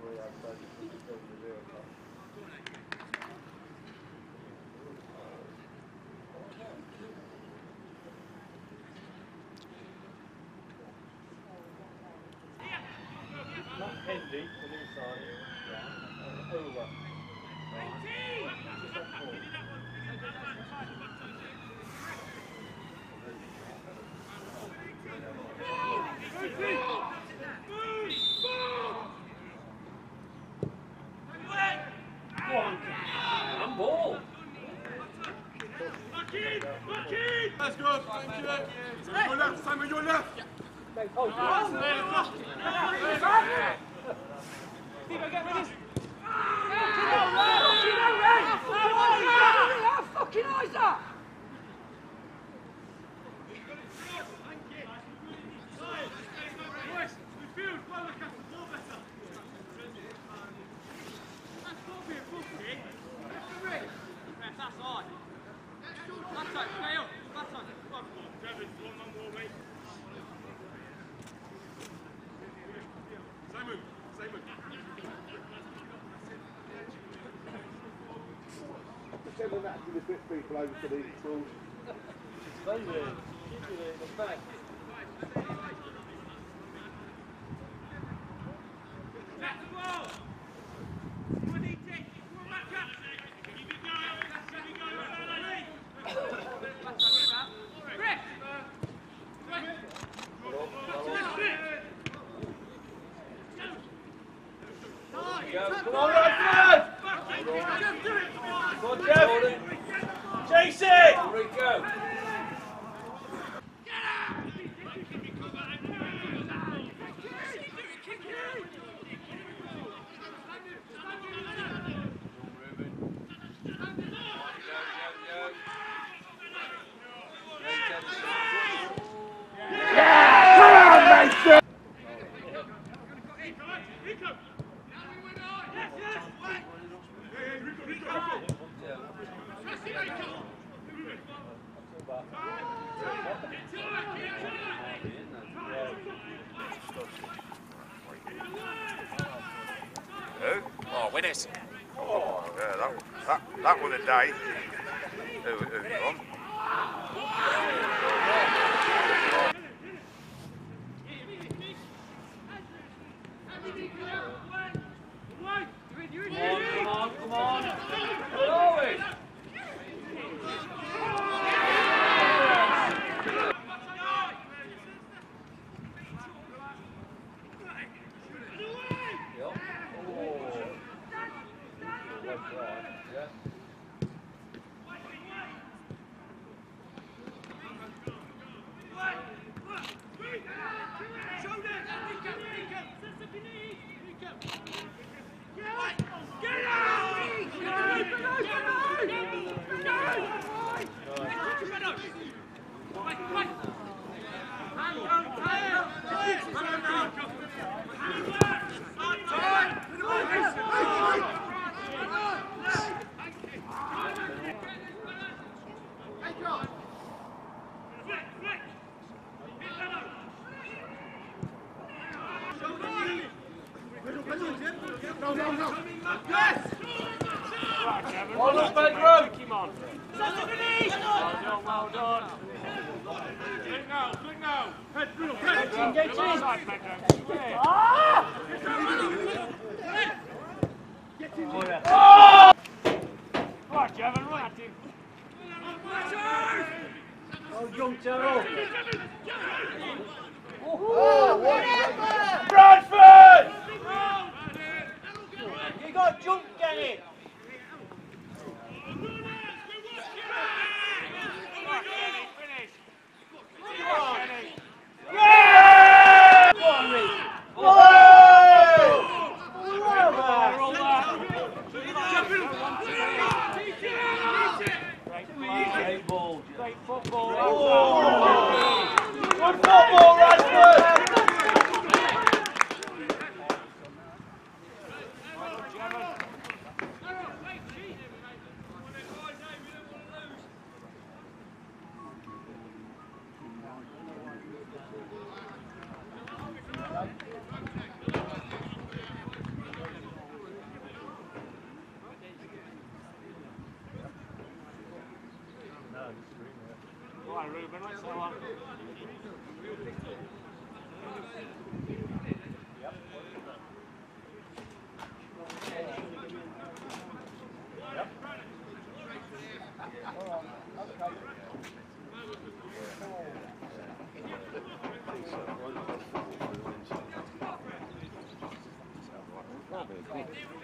Not Hendy, the new signing. Over. That's good, thank you. Your left, Simon, your left. Steve, get ready. Fucking eyes up! Pretend that to the bit people over to these schools. Stay there. Keep it in the back. Come on, Radford! Go on, Jeff! Chase it! Rico! Oh, winners. Oh, yeah, that was a day. Who won? Come on. Go it! Well done, Pedro! Come on. Well done. Click now. Head through. Get in. Oh! Right, Jevon, run at him. Oh, jump, Terrell. Bradford! You got jump, get it. Yeah! Go on, Reece. Great ball. Great football. Good football, Radford! on, Ruben, let's go on. That'd be a good